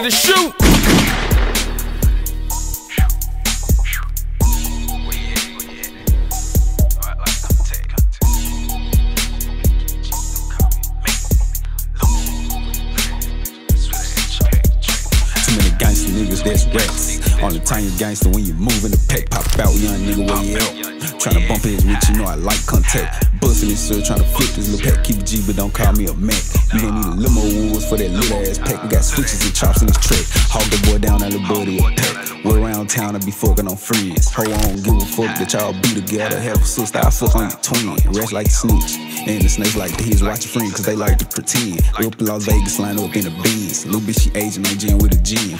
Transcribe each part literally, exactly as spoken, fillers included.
ready to shoot. Too many gangster niggas that's rats. Only time you gangster when you move in the pack. Pop out, young nigga, where you at? Tryna bump his with you know I like contact. Bustin' this shit, tryna flip this little pack. Keep it G, but don't call me a Mac. You don't need a limo woods for that little ass pack. We got switches and chops in this track. Hog the boy down out the body a pack. We're around town, I be fucking on friends. Ho, I don't give a fuck that y'all be together. Have a sister, I fuck on your twin. Rest like a snitch. And the snakes like to his watch friend, cause they like to pretend. Up in Las Vegas, line up in the beans. Little bitch, she aging like gin with a gin.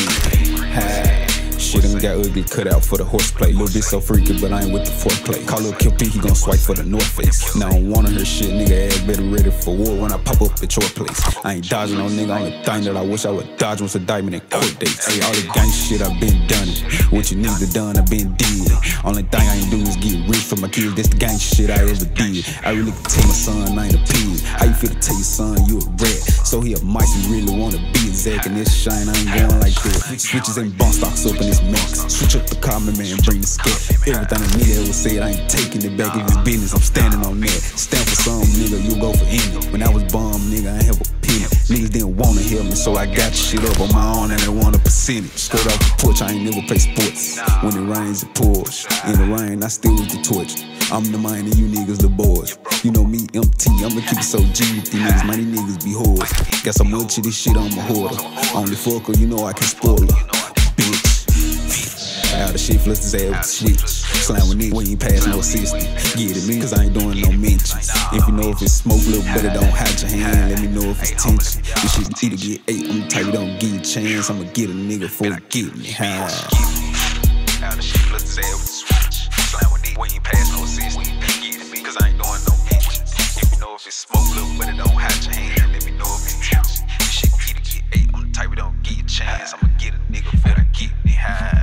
Hi. Shit done got ugly cut out for the horseplay. Little bitch so freaky, but I ain't with the foreplay. Call up Q P, he gon' swipe for the North Face. Now I don't wanna hear shit, nigga ass better ready for war when I pop up at your place. I ain't dodging no nigga, only thing that I wish I would dodge was a diamond and court dates. Hey, all the gang shit I been done it. What you niggas done, I been did. Only thing I ain't do is get rich for my kids. That's the gang shit I ever did. I really can tell my son I ain't a pig. How you feel to tell your son you a rat? So he a mice, he really wanna be exact. And this shine, I ain't going like that. Switches and bump stocks up in this max. Switch up the comment, man, bring the scat. Everything a nigga ever said, I ain't taking it back. If it's business, I'm standing on that. Stand for some, nigga, you go for any. When I was bum, nigga, I ain't have a penny. Niggas didn't wanna help me, so I got shit up on my own and they want a percentage. Straight off the porch, I ain't never play sports. When it rains, it pours. In the rain, I still with the torch. I'm the mind and you niggas the boys. You know me, M T, I'ma keep it so G with these niggas. Man, these niggas be whores. Got so much of this shit, I'm a hoarder. Only fuck her, you know I can spoil her. Bitch. All the shit flips his ass with the switch. Slam with niggas, we ain't pass no assistant. Get it, me, cause I ain't doing no mentions. If you know if it's smoke, little better don't hide your hand. Let me know if it's tension. This shit be to get eight, I'm the type don't give a chance. I'ma get a nigga before he get me high. All the shit flips his ass with the switch. Slam with niggas, we ain't pass no assistant. Get it, me, cause I ain't doing no mentions. If you know if it's smoke, little better don't hide your hand. Let me know if it's tension. This shit be to get eight, I'm the type don't give a chance. I'ma get a nigga before he get me high.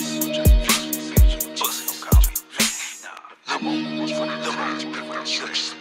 Come on, for the